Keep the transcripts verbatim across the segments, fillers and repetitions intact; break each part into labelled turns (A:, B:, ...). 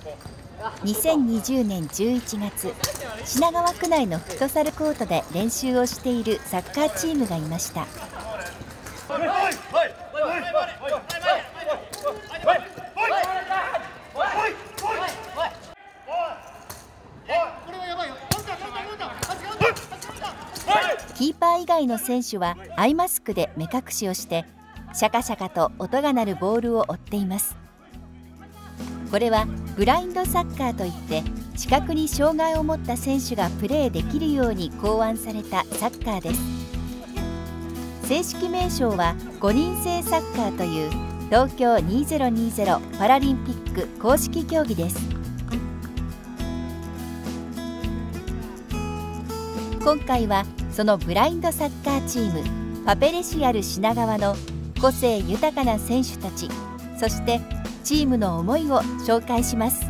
A: にせんにじゅうねんじゅういちがつ、品川区内のフットサルコートで練習をしているサッカーチームがいました。キーパー以外の選手はアイマスクで目隠しをしてシャカシャカと音が鳴るボールを追っています。これはブラインドサッカーといって視覚に障害を持った選手がプレーできるように考案されたサッカーです。正式名称はごにん制サッカーという東京にせんにじゅうパラリンピック公式競技です。今回はそのブラインドサッカーチームパペレシアル品川の個性豊かな選手たち、そしてチームの思いを紹介します。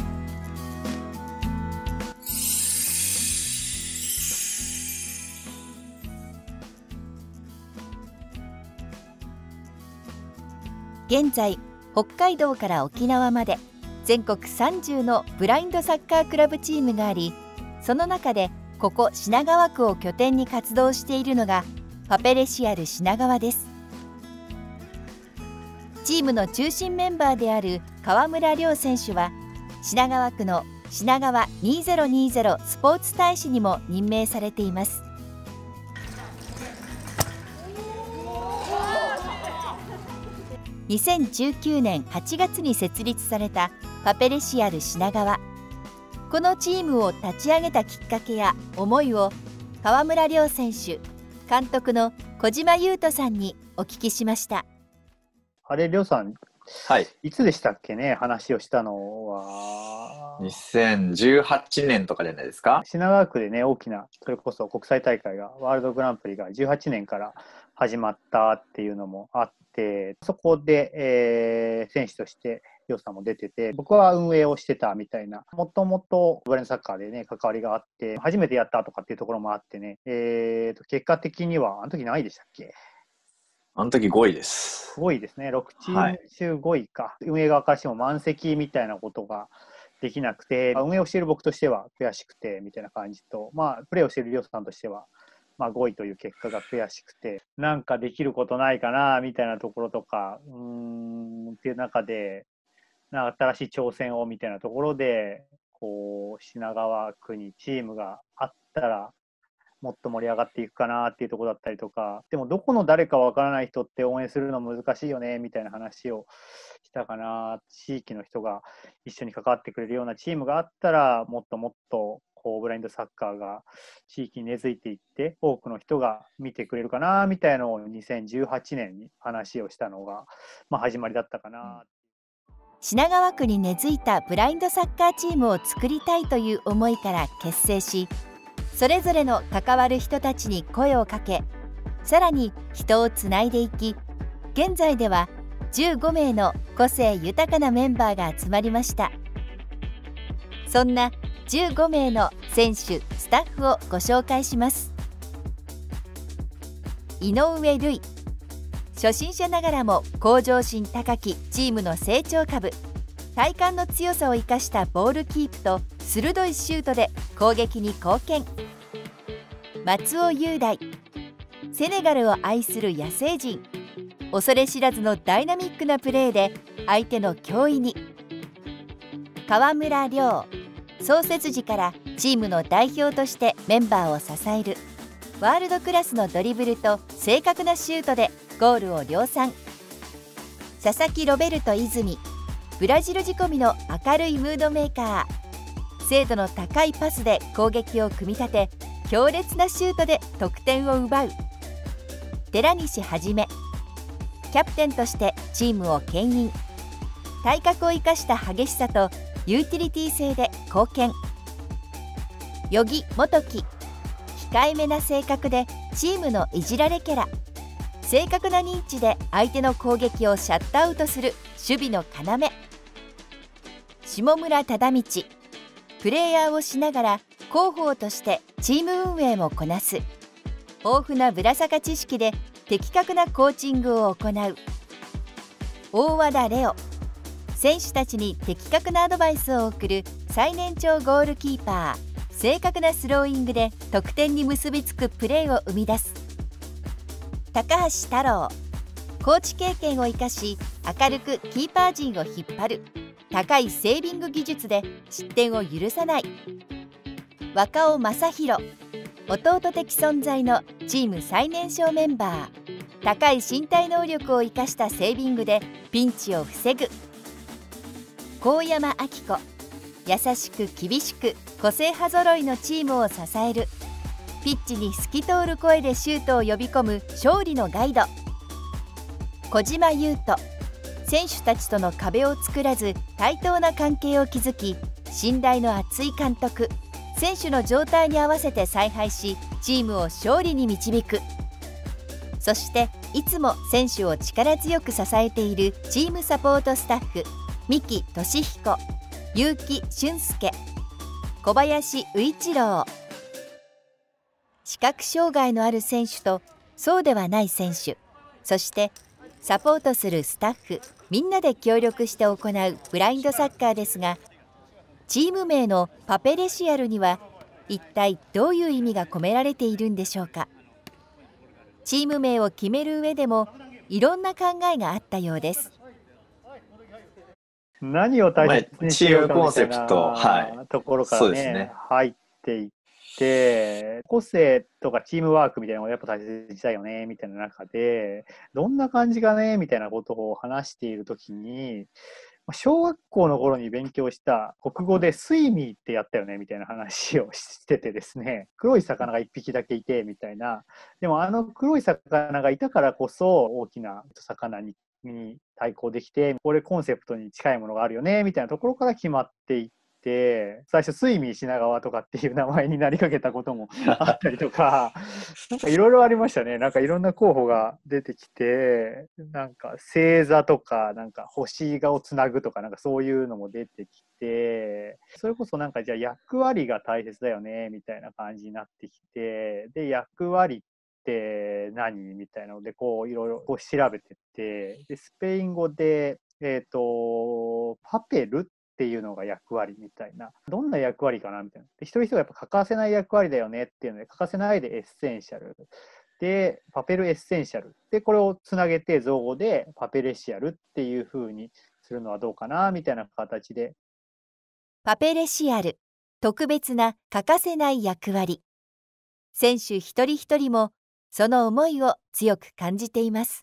A: 現在北海道から沖縄まで全国さんじゅうのブラインドサッカークラブチームがあり、その中でここ品川区を拠点に活動しているのがパペレシアル品川です。チームの中心メンバーである川村亮選手は品川区の品川にせんにじゅうスポーツ大使にも任命されています。にせんじゅうきゅうねんはちがつに設立されたパペレシアル品川。このチームを立ち上げたきっかけや思いを川村亮選手、監督の小島優斗さんにお聞きしました。
B: あれ、亮さん、
C: はい、
B: いつでしたっけね、話をしたのは。
C: にせんじゅうはちねんとかじゃないですか。
B: 品川区でね、大きな、それこそ国際大会が、ワールドグランプリがじゅうはちねんから始まったっていうのもあって、そこで、えー、選手として、亮さんも出てて、僕は運営をしてたみたいな、もともとブラインドサッカーでね、関わりがあって、初めてやったとかっていうところもあってね、えーと、結果的には、あの時何位でしたっけ？
C: あの時ごいです。
B: ごいですね。ろくチーム中ごいか。はい、運営側からしても満席みたいなことができなくて、運営をしている僕としては悔しくてみたいな感じと、まあ、プレーをしている亮さんとしては、まあ、ごいという結果が悔しくて、なんかできることないかなみたいなところとか、うーんっていう中で、なんか新しい挑戦をみたいなところで、こう品川区にチームがあったら、もっと盛り上がっていくかなっていうところだったりとか、でもどこの誰かわからない人って応援するの難しいよねみたいな話をしたかな。地域の人が一緒に関わってくれるようなチームがあったら、もっともっとこうブラインドサッカーが地域に根付いていって、多くの人が見てくれるかなみたいなのをにせんじゅうはちねんに話をしたのが、まあ、始まりだったかな。
A: 品川区に根付いたブラインドサッカーチームを作りたいという思いから結成し、それぞれの関わる人たちに声をかけ、さらに人をつないでいき、現在ではじゅうごめいの個性豊かなメンバーが集まりました。そんなじゅうごめいの選手・スタッフをご紹介します。井上瑠衣、初心者ながらも向上心高きチームの成長株。体幹の強さを生かしたボールキープと鋭いシュートで攻撃に貢献。松尾雄大、セネガルを愛する野生人。恐れ知らずのダイナミックなプレーで相手の脅威に。川村亮、創設時からチームの代表としてメンバーを支える。ワールドクラスのドリブルと正確なシュートでゴールを量産。佐々木ロベルト泉、ブラジル仕込みの明るいムードメーカー。精度の高いパスで攻撃を組み立て、強烈なシュートで得点を奪う。寺西はじめ、キャプテンとしてチームを牽引。体格を生かした激しさとユーティリティ性で貢献。与木元樹、控えめな性格でチームのいじられキャラ。正確な認知で相手の攻撃をシャットアウトする守備の要。下村忠道、プレイヤーをしながら広報としてチーム運営もこなす。豊富なぶらさか知識で的確なコーチングを行う。大和田レオ、 選手たちに的確なアドバイスを送る最年長ゴールキーパー、正確なスローイングで得点に結びつくプレーを生み出す高橋太郎。コーチ経験を生かし明るくキーパー陣を引っ張る。高いセービング技術で失点を許さない。若尾正弘。弟的存在のチーム最年少メンバー。高い身体能力を生かしたセービングでピンチを防ぐ。高山明子。優しく厳しく個性派揃いのチームを支える。ピッチに透き通る声でシュートを呼び込む勝利のガイド。小島優斗。選手たちとの壁を作らず対等な関係を築き、信頼の厚い監督。選手の状態に合わせて采配し、チームを勝利に導く。そしていつも選手を力強く支えているチームサポートスタッフ、三木俊彦、結城俊介、小林宇一郎。視覚障害のある選手とそうではない選手、そしてサポートするスタッフみんなで協力して行うブラインドサッカーですが、チーム名のパペレシアルには一体どういう意味が込められているんでしょうか。チーム名を決める上でもいろんな考えがあったようです。
B: 何を大切にしようかみたいなところからね、
C: ね
B: 入っていって、個性とかチームワークみたいなのがやっぱ大切にしたいよねみたいな中で、どんな感じかねみたいなことを話しているときに、小学校の頃に勉強した国語でスイミーってやったよねみたいな話をしててですね、黒い魚が一匹だけいてみたいな、でもあの黒い魚がいたからこそ大きな魚にに対抗できて、これコンセプトに近いものがあるよねみたいなところから決まっていって、最初スイミー品川とかっていう名前になりかけたこともあったりとかなんかいろいろありましたね。なんかいろんな候補が出てきて、なんか星座とかなんか星画をつなぐとかなんかそういうのも出てきて、それこそなんかじゃあ役割が大切だよねみたいな感じになってきて、で役割って何みたいなのでこういろいろこう調べてって、でスペイン語でえっとパペルっていうのが役割みたいな、どんな役割かなみたいな、で一人一人がやっぱ欠かせない役割だよねっていうので、欠かせないでエッセンシャルでパペルエッセンシャルで、これをつなげて造語でパペレシアルっていう風にするのはどうかなみたいな形で。
A: パペレシアル、特別な欠かせない役割。選手一人一人もその思いを強く感じています。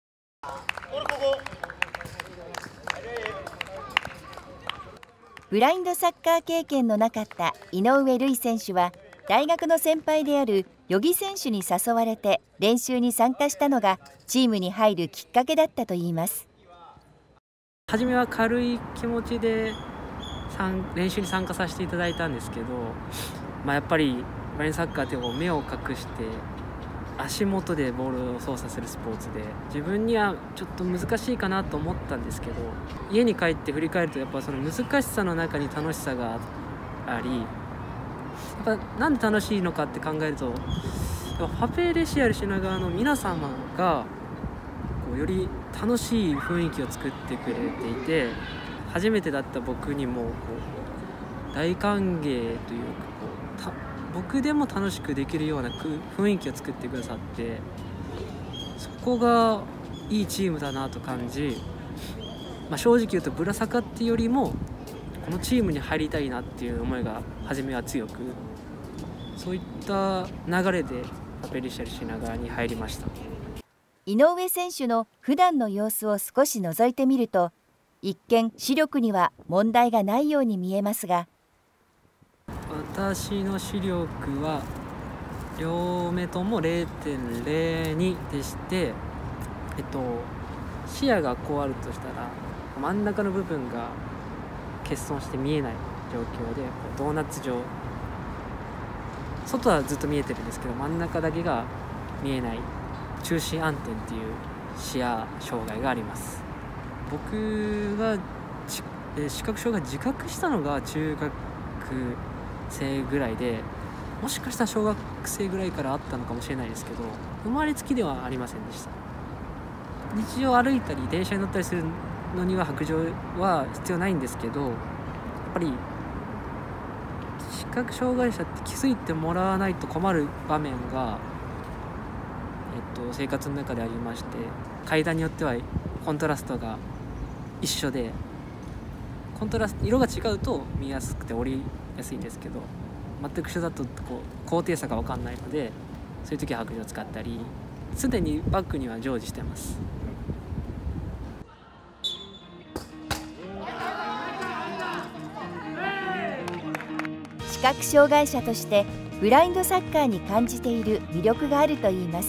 A: ブラインドサッカー経験のなかった井上瑠依選手は、大学の先輩である余木選手に誘われて練習に参加したのがチームに入るきっかけだったといいます。
D: 初めは軽い気持ちで練習に参加させていただいたんですけど、まあ、やっぱりブラインドサッカーって目を隠して足元でボールを操作するスポーツで、自分にはちょっと難しいかなと思ったんですけど、家に帰って振り返るとやっぱその難しさの中に楽しさがあり、やっぱなんで楽しいのかって考えると、パペレシアル品川の皆様がこうより楽しい雰囲気を作ってくれていて、初めてだった僕にもこう大歓迎というか、こうた僕でも楽しくできるような雰囲気を作ってくださって、そこがいいチームだなと感じ、まあ、正直言うとブラサカっていうよりもこのチームに入りたいなっていう思いが初めは強く、そういった流れでパペレシアル品川に入りました。
A: 井上選手の普段の様子を少し覗いてみると、一見視力には問題がないように見えますが、
D: 私の視力は両目とも ゼロてんゼロに でして、えっと、視野がこうあるとしたら真ん中の部分が欠損して見えない状況で、ドーナツ状、外はずっと見えてるんですけど真ん中だけが見えない中心暗点っていう視野障害があります。僕が視覚障害自覚したのが中学生ぐらいで、もしかしたら小学生ぐらいからあったのかもしれないですけど、生まれつきではありませんでした。日常歩いたり電車に乗ったりするのには白状は必要ないんですけど、やっぱり視覚障害者って気づいてもらわないと困る場面が、えっと、生活の中でありまして、階段によってはコントラストが一緒で、コントラスト色が違うと見やすくて降りやすいんですけど、全く一緒だとこう高低差が分かんないので、そういう時は白状を使ったり、すでにバッグには常時してます。
A: 視覚障害者としてブラインドサッカーに感じている魅力があるといいます。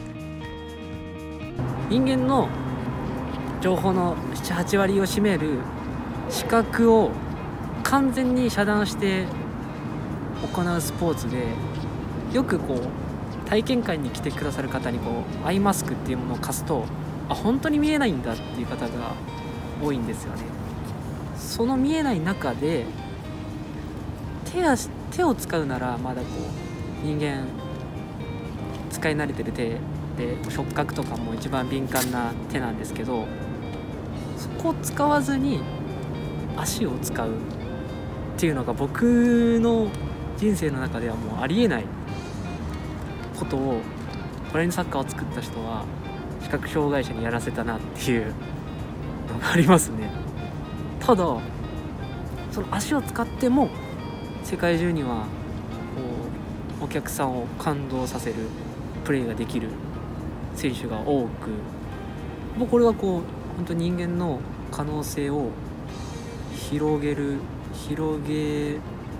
D: 人間の情報の ななはち はち割を占める視覚を完全に遮断して行うスポーツで、よくこう体験会に来てくださる方にこうアイマスクっていうものを貸すと、あ、本当に見えないんだっていう方が多いんですよね。その見えない中で手足手を使うならまだこう人間使い慣れてる手で、触覚とかも一番敏感な手なんですけど、そこを使わずに足を使うっていうのが僕の人生の中ではもうありえないことを、ブラインドサッカーを作った人は視覚障害者にやらせたなっていうのがありますね。ただその足を使っても世界中にはこうお客さんを感動させるプレーができる選手が多く、もうこれはこう本当に人間の可能性を広げる広げ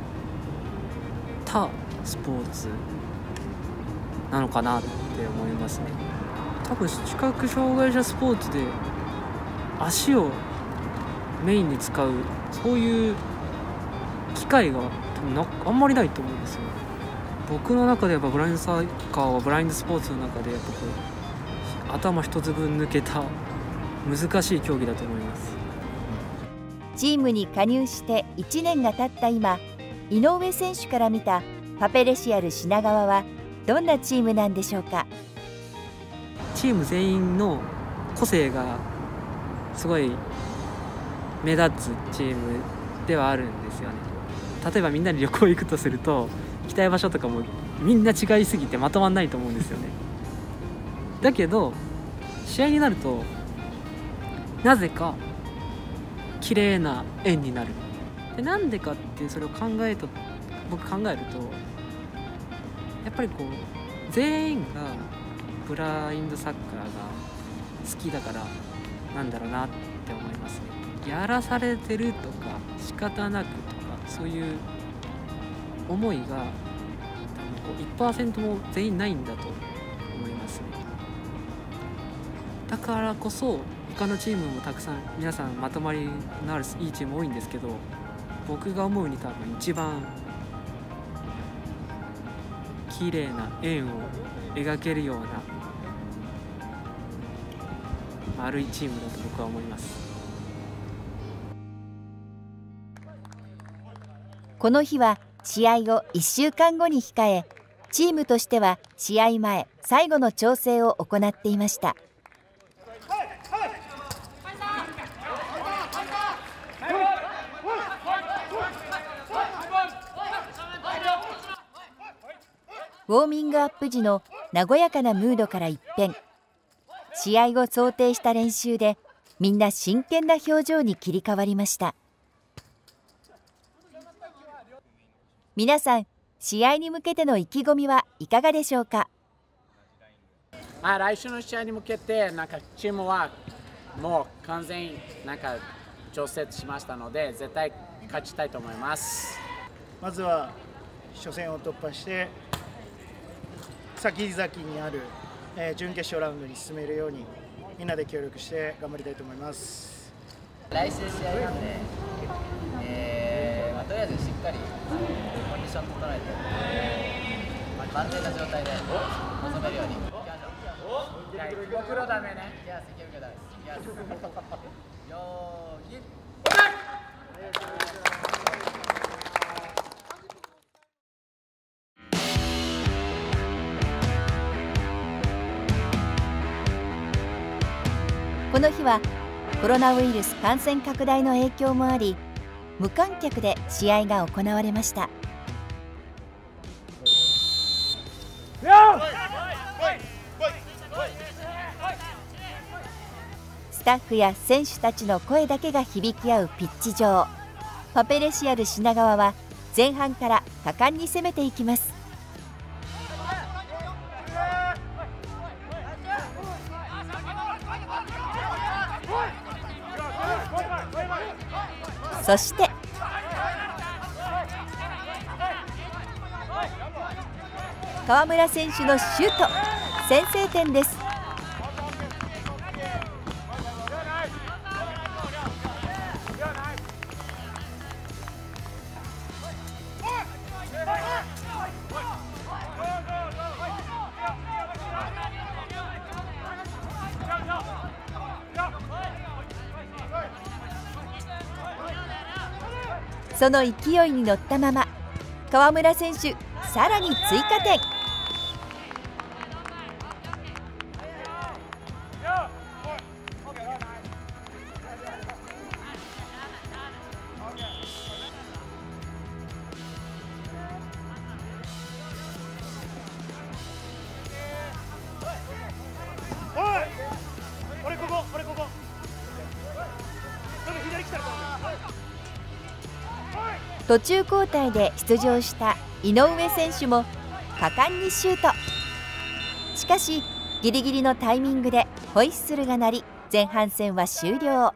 D: たスポーツなのかなって思いますね。多分視覚障害者スポーツで足をメインに使うそういう機会が多分なあんまりないと思うんですよ。僕の中でやっぱブラインドサッカーはブラインドスポーツの中でやっぱこう頭一つ分抜けた難しい競技だと思います。
A: チームに加入していちねんが経った今、井上選手から見たパペレシアル品川はどんなチームなんでしょうか。
D: チーム全員の個性がすごい目立つチームではあるんですよね。例えばみんなで旅行行くとすると、行きたい場所とかもみんな違いすぎてまとまんないと思うんですよね。だけど試合になるとなぜか綺麗な円になる。でなんでかってそれを考えと僕考えると、やっぱりこう全員がブラインドサッカーが好きだからなんだろうなって思いますね。やらされてるとか仕方なくとかそういう思いが多分こう いちパーセント も全員ないんだと思いますね。だからこそ他のチームもたくさん皆さんまとまりのあるいいチーム多いんですけど、僕が思うに多分一番綺麗な円を描けるような丸いチームだと僕は思います。
A: この日は試合をいっしゅうかんごに控え、チームとしては試合前最後の調整を行っていました。ウォーミングアップ時の和やかなムードから一変、試合を想定した練習でみんな真剣な表情に切り替わりました。皆さん、試合に向けての意気込みはいかがでしょうか。
E: あ、来週の試合に向けてなんかチームはもう完全になんか調節しましたので、絶対勝ちたいと思います。
F: まずは初戦を突破して先々にある、えー、準決勝ラウンドに進めるようにみんなで協力して頑張りたいと思います。
G: 来週試合なんで、えーまあ、とりあえずしっかりコンディション整えて、まあ、万全な状態で臨めるようにいきましょう。
E: 僕のためね。
G: いや、関口だです。いや、よーぎ。
A: この日はコロナウイルス感染拡大の影響もあり、無観客で試合が行われました。スタッフや選手たちの声だけが響き合うピッチ上、パペレシアル品川は前半から果敢に攻めていきます。そして河村選手のシュート、先制点です。その勢いに乗ったまま河村選手、さらに追加点。途中交代で出場した井上選手も果敢にシュート。しかしギリギリのタイミングでホイッスルが鳴り、前半戦は終了。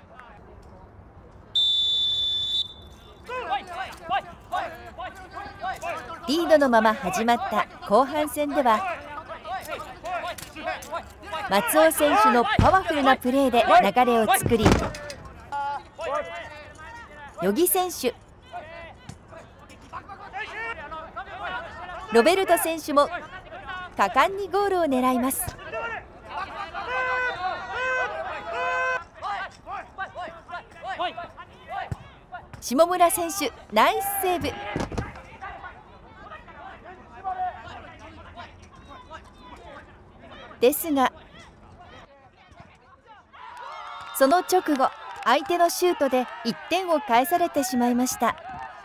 A: リードのまま始まった後半戦では、松尾選手のパワフルなプレーで流れを作り、与木選手、ロベルト選手も果敢にゴールを狙います。下村選手、ナイスセーブ。ですがその直後、相手のシュートでいってんを返されてしまいました。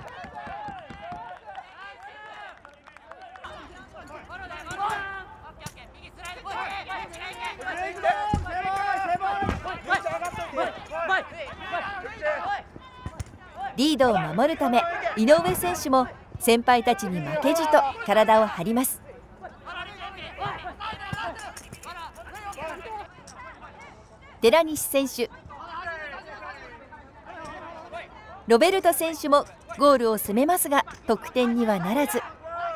A: リードを守るため井上選手も先輩たちに負けじと体を張ります。寺西選手、ロベルト選手もゴールを攻めますが得点にはならず。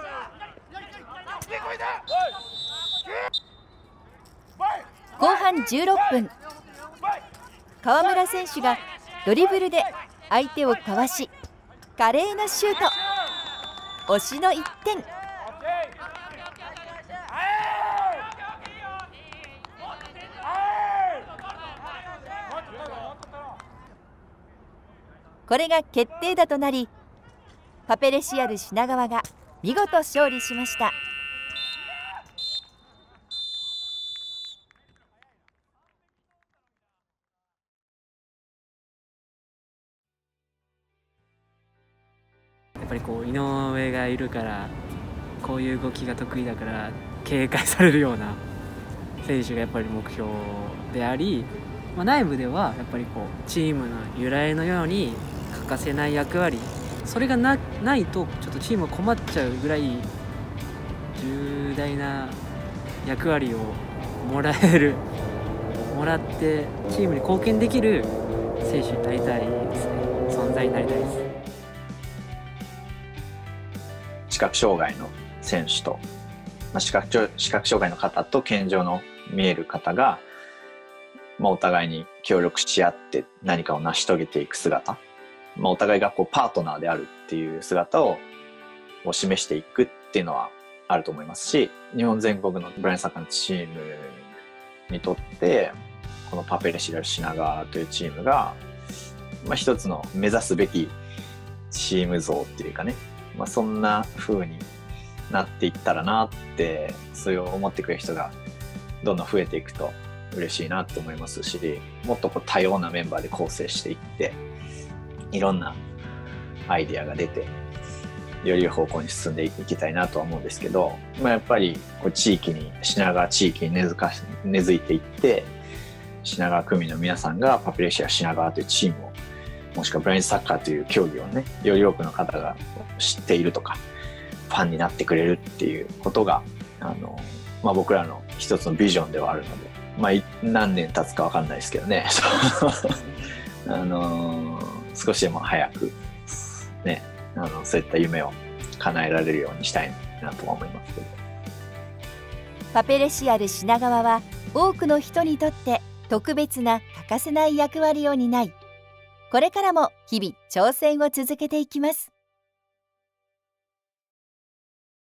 A: 後半じゅうろっぷん、河村選手がドリブルで相手をかわし華麗なシュート、推しのいってん。これが決定打となり、パペレシアル品川が見事勝利しました。
D: やっぱりこう井上がいるから、こういう動きが得意だから警戒されるような選手がやっぱり目標であり、まあ、内部ではやっぱりこうチームの由来のように欠かせない役割、それが な, ないとちょっとチームが困っちゃうぐらい重大な役割をもらえるもらってチームに貢献できる選手になりたいですね。存在になりたいです。
C: 視覚障害の選手と、まあ、視覚視覚障害の方と健常の見える方が、まあ、お互いに協力し合って何かを成し遂げていく姿、まあ、お互いがこうパートナーであるっていう姿をを示していくっていうのはあると思いますし、日本全国のブラインドサッカーのチームにとってこのパペレシアル品川というチームが、まあ、一つの目指すべきチーム像っていうかね、まあ、そんな風になっていったらなって、そういう思ってくれる人がどんどん増えていくと嬉しいなと思いますし、もっとこう多様なメンバーで構成していって、いろんなアイディアが出て、より良い方向に進んでいきたいなとは思うんですけど、まあ、やっぱりこう地域に、品川地域に根付かし根付いていって、品川区民の皆さんがパピレシア品川というチームを、もしくはブラインドサッカーという競技をね、より多くの方が知っているとか、ファンになってくれるっていうことが、あの、まあ、僕らの一つのビジョンではあるので、まあ、何年経つか分かんないですけどね、あのー、少しでも早く、ね、あのそういった夢を叶えられるようにしたいなと思いますけど。
A: パペレシアル品川は多くの人にとって特別な欠かせない役割を担い、これからも日々挑戦を続けていきます。